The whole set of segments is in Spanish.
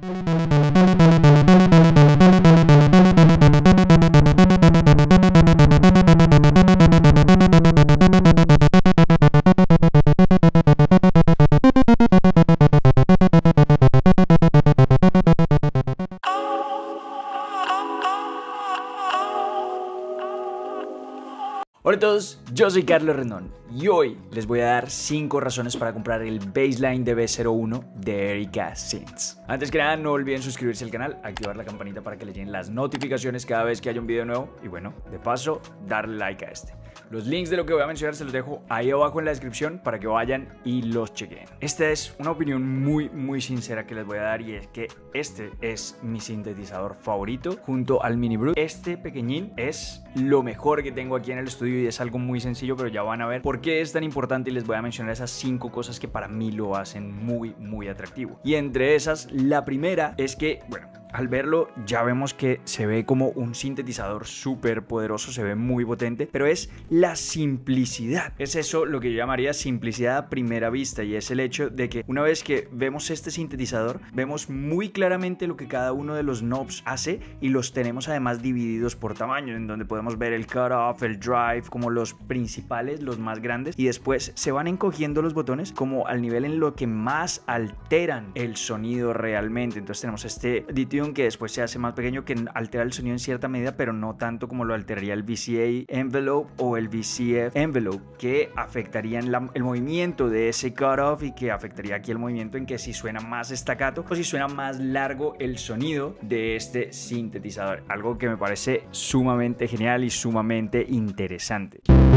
Hola a todos, yo soy Carlos Rendón y hoy les voy a dar 5 razones para comprar el baseline de B01 de Erica Synths. Antes que nada, no olviden suscribirse al canal, activar la campanita para que les lleguen las notificaciones cada vez que haya un video nuevo y bueno, de paso, darle like a este. Los links de lo que voy a mencionar se los dejo ahí abajo en la descripción para que vayan y los chequen. Esta es una opinión muy sincera que les voy a dar y es que este es mi sintetizador favorito junto al Mini Brute. Este pequeñín es lo mejor que tengo aquí en el estudio y es algo muy sencillo, pero ya van a ver por qué es tan importante y les voy a mencionar esas 5 cosas que para mí lo hacen muy atractivo. Y entre esas, la primera es que, bueno, al verlo ya vemos que se ve como un sintetizador súper poderoso, se ve muy potente, pero es la simplicidad. Es eso lo que yo llamaría simplicidad a primera vista, y es el hecho de que una vez que vemos este sintetizador, vemos muy claramente lo que cada uno de los knobs hace y los tenemos además divididos por tamaño, en donde podemos ver el cutoff, el drive como los principales, los más grandes, y después se van encogiendo los botones como al nivel en lo que más alteran el sonido realmente. Entonces tenemos este DTune que después se hace más pequeño, que altera el sonido en cierta medida, pero no tanto como lo alteraría el VCA Envelope o el VCF Envelope, que afectarían el movimiento de ese cutoff y que afectaría aquí el movimiento en que si suena más staccato o si suena más largo el sonido de este sintetizador. Algo que me parece sumamente genial y sumamente interesante.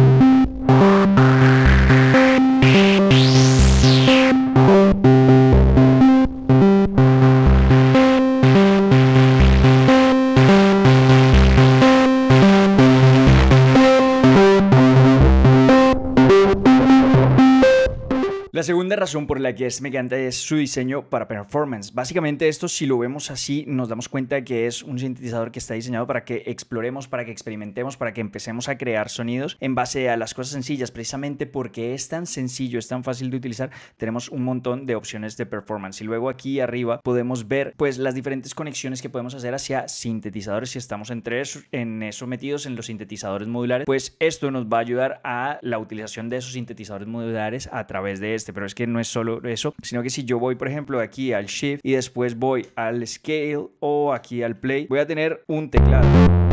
La segunda razón por la que me encanta es su diseño para performance. Básicamente esto, si lo vemos así, nos damos cuenta de que es un sintetizador que está diseñado para que exploremos, para que experimentemos, para que empecemos a crear sonidos en base a las cosas sencillas. Precisamente porque es tan sencillo, es tan fácil de utilizar, tenemos un montón de opciones de performance. Y luego aquí arriba podemos ver pues las diferentes conexiones que podemos hacer hacia sintetizadores. Si estamos en eso metidos en los sintetizadores modulares, pues esto nos va a ayudar a la utilización de esos sintetizadores modulares a través de pero es que no es solo eso, sino que si yo voy por ejemplo aquí al Shift y después voy al Scale o aquí al Play, voy a tener un teclado.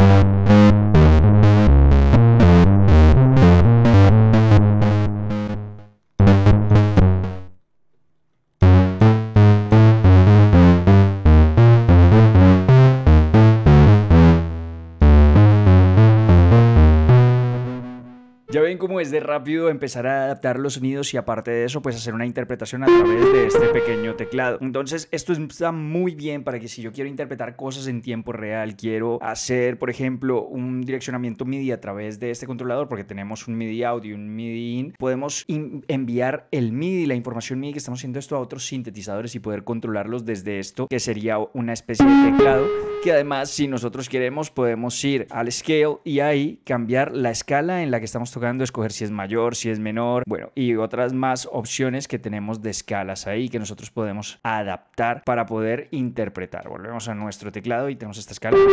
Ya ven cómo es de rápido empezar a adaptar los sonidos y aparte de eso pues hacer una interpretación a través de este pequeño teclado. Entonces esto está muy bien para que si yo quiero interpretar cosas en tiempo real, quiero hacer por ejemplo un direccionamiento MIDI a través de este controlador, porque tenemos un MIDI out y un MIDI in, podemos enviar el MIDI, la información MIDI que estamos haciendo esto a otros sintetizadores y poder controlarlos desde esto, que sería una especie de teclado, que además si nosotros queremos podemos ir al Scale y ahí cambiar la escala en la que estamos tocando, escoger si es mayor, si es menor, bueno, y otras más opciones que tenemos de escalas ahí que nosotros podemos adaptar para poder interpretar. Volvemos a nuestro teclado y tenemos esta escala.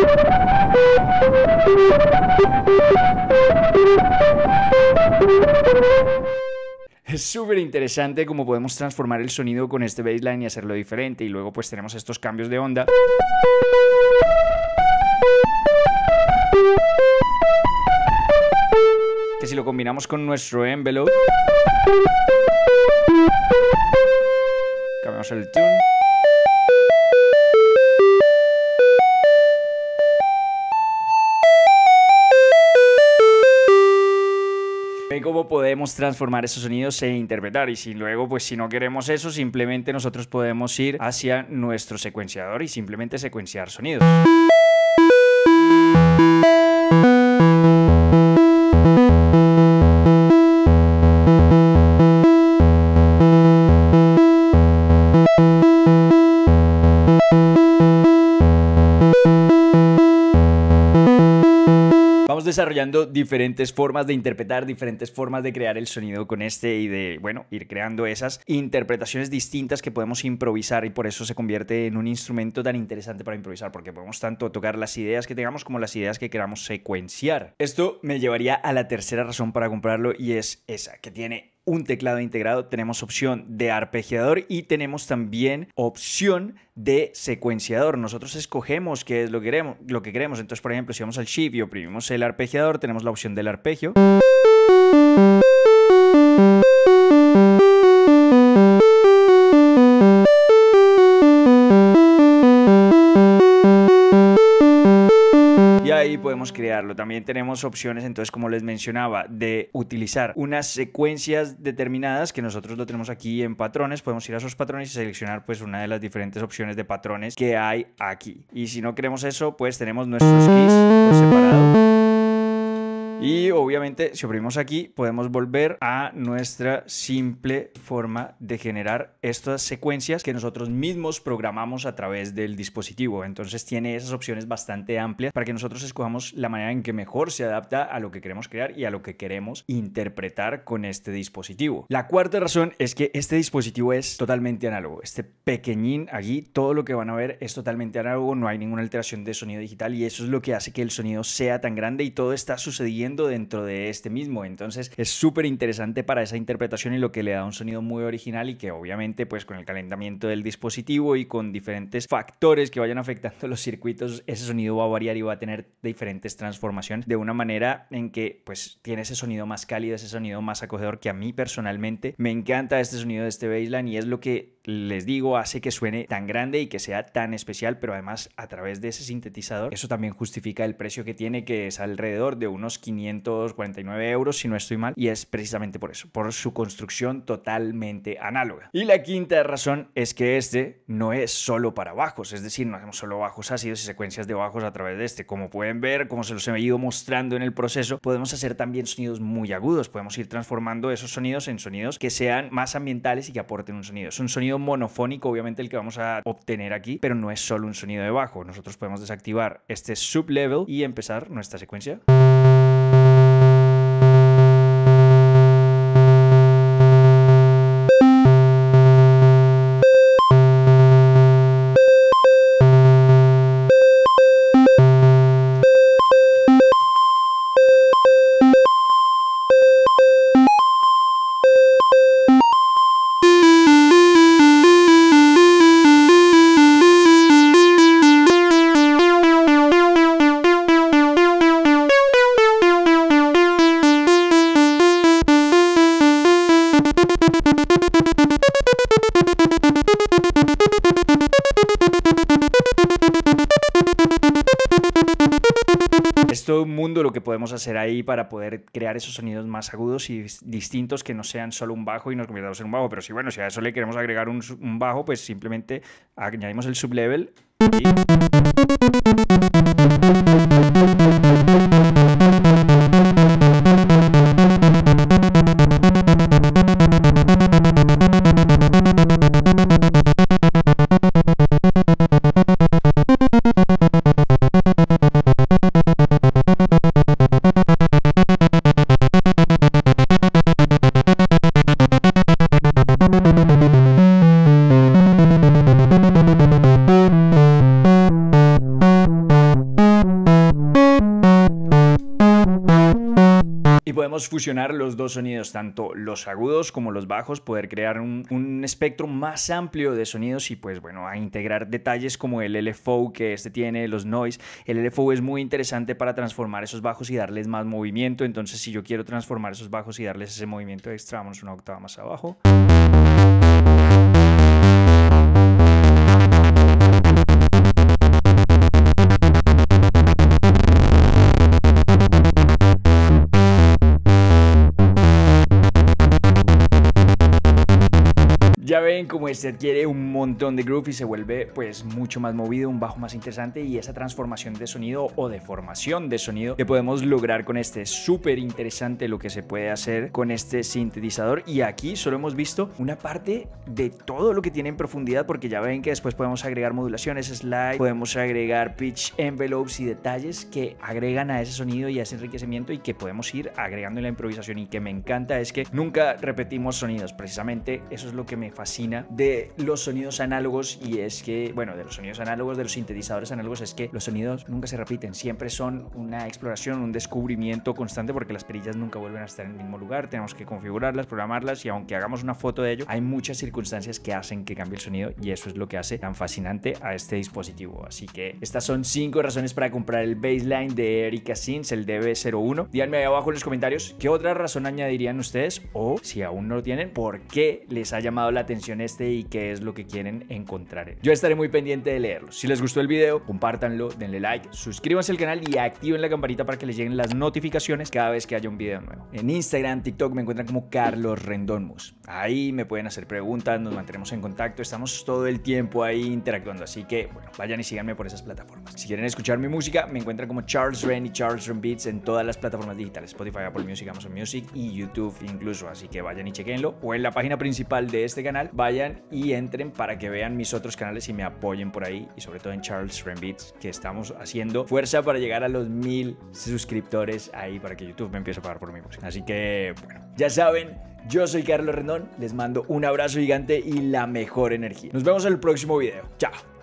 Es súper interesante cómo podemos transformar el sonido con este baseline y hacerlo diferente, y luego pues tenemos estos cambios de onda. Que si lo combinamos con nuestro envelope, cambiamos el tune. Ven cómo podemos transformar esos sonidos e interpretar, y si luego pues si no queremos eso, simplemente nosotros podemos ir hacia nuestro secuenciador y simplemente secuenciar sonidos. desarrollando diferentes formas de interpretar, diferentes formas de crear el sonido con este y de, bueno, ir creando esas interpretaciones distintas que podemos improvisar, y por eso se convierte en un instrumento tan interesante para improvisar, porque podemos tanto tocar las ideas que tengamos como las ideas que queramos secuenciar. Esto me llevaría a la tercera razón para comprarlo, y es esa, que tiene un teclado integrado, tenemos opción de arpegiador y tenemos también opción de secuenciador. Nosotros escogemos qué es lo que queremos. Entonces, por ejemplo, si vamos al Shift y oprimimos el arpegiador, tenemos la opción del arpegio. Y ahí podemos crearlo. También tenemos opciones, entonces, como les mencionaba, de utilizar unas secuencias determinadas que nosotros lo tenemos aquí en patrones. Podemos ir a esos patrones y seleccionar pues una de las diferentes opciones de patrones que hay aquí. Y si no queremos eso, pues tenemos nuestros keys por separado. Y obviamente si oprimimos aquí podemos volver a nuestra simple forma de generar estas secuencias que nosotros mismos programamos a través del dispositivo. Entonces tiene esas opciones bastante amplias para que nosotros escojamos la manera en que mejor se adapta a lo que queremos crear y a lo que queremos interpretar con este dispositivo. La cuarta razón es que este dispositivo es totalmente análogo. Este pequeñín allí, todo lo que van a ver es totalmente análogo, no hay ninguna alteración de sonido digital, y eso es lo que hace que el sonido sea tan grande, y todo está sucediendo dentro de este mismo. Entonces es súper interesante para esa interpretación y lo que le da un sonido muy original, y que obviamente pues con el calentamiento del dispositivo y con diferentes factores que vayan afectando los circuitos, ese sonido va a variar y va a tener diferentes transformaciones de una manera en que pues tiene ese sonido más cálido, ese sonido más acogedor, que a mí personalmente me encanta este sonido de este bassline, y es lo que les digo hace que suene tan grande y que sea tan especial. Pero además, a través de ese sintetizador, eso también justifica el precio que tiene, que es alrededor de unos 549 euros si no estoy mal, y es precisamente por eso, por su construcción totalmente análoga. Y la quinta razón es que este no es solo para bajos, es decir, no hacemos solo bajos ácidos y secuencias de bajos a través de este. Como pueden ver, como se los he ido mostrando en el proceso, podemos hacer también sonidos muy agudos. Podemos ir transformando esos sonidos en sonidos que sean más ambientales y que aporten un sonido. Es un sonido monofónico, obviamente, el que vamos a obtener aquí, pero no es solo un sonido de bajo. Nosotros podemos desactivar este sublevel y empezar nuestra secuencia. Es todo un mundo lo que podemos hacer ahí para poder crear esos sonidos más agudos y distintos, que no sean solo un bajo y nos convirtamos en un bajo. Pero sí, bueno, si a eso le queremos agregar un bajo, pues simplemente añadimos el sublevel y... podemos fusionar los dos sonidos, tanto los agudos como los bajos, poder crear un espectro más amplio de sonidos y pues bueno, a integrar detalles como el LFO que este tiene, los noise. El LFO es muy interesante para transformar esos bajos y darles más movimiento. Entonces si yo quiero transformar esos bajos y darles ese movimiento extra, vamos una octava más abajo. Ya ven ven como este adquiere un montón de groove y se vuelve pues mucho más movido, un bajo más interesante, y esa transformación de sonido o deformación de sonido que podemos lograr con este es súper interesante lo que se puede hacer con este sintetizador. Y aquí solo hemos visto una parte de todo lo que tiene en profundidad, porque ya ven que después podemos agregar modulaciones, slide, podemos agregar pitch envelopes y detalles que agregan a ese sonido y a ese enriquecimiento, y que podemos ir agregando en la improvisación. Y que me encanta es que nunca repetimos sonidos. Precisamente eso es lo que me fascina de los sonidos análogos, y es que, bueno, de los sonidos análogos, de los sintetizadores análogos, es que los sonidos nunca se repiten, siempre son una exploración, un descubrimiento constante, porque las perillas nunca vuelven a estar en el mismo lugar, tenemos que configurarlas, programarlas, y aunque hagamos una foto de ello, hay muchas circunstancias que hacen que cambie el sonido, y eso es lo que hace tan fascinante a este dispositivo. Así que estas son 5 razones para comprar el baseline de Erica Synths, el DB01. Díganme ahí abajo en los comentarios qué otra razón añadirían ustedes, o si aún no lo tienen, por qué les ha llamado la atención este y qué es lo que quieren encontrar. Yo estaré muy pendiente de leerlos. Si les gustó el video, compártanlo, denle like, suscríbanse al canal y activen la campanita para que les lleguen las notificaciones cada vez que haya un video nuevo. En Instagram, TikTok me encuentran como Carlos Rendón Mus. Ahí me pueden hacer preguntas, nos mantenemos en contacto, estamos todo el tiempo ahí interactuando, así que bueno, vayan y síganme por esas plataformas. Si quieren escuchar mi música, me encuentran como Charles Ren y Charles Ren Beats en todas las plataformas digitales, Spotify, Apple Music, Amazon Music y YouTube incluso, así que vayan y chequenlo, o en la página principal de este canal, vayan y entren para que vean mis otros canales y me apoyen por ahí, y sobre todo en Charles Ren Beats, que estamos haciendo fuerza para llegar a los 1000 suscriptores ahí, para que YouTube me empiece a pagar por mi música. Así que bueno, ya saben, yo soy Carlos Rendón, les mando un abrazo gigante y la mejor energía. Nos vemos en el próximo video. Chao.